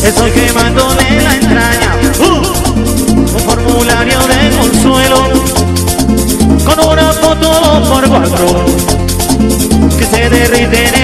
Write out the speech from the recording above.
estoy quemándole la entraña. Un formulario de consuelo con una foto por 4 que se derrite en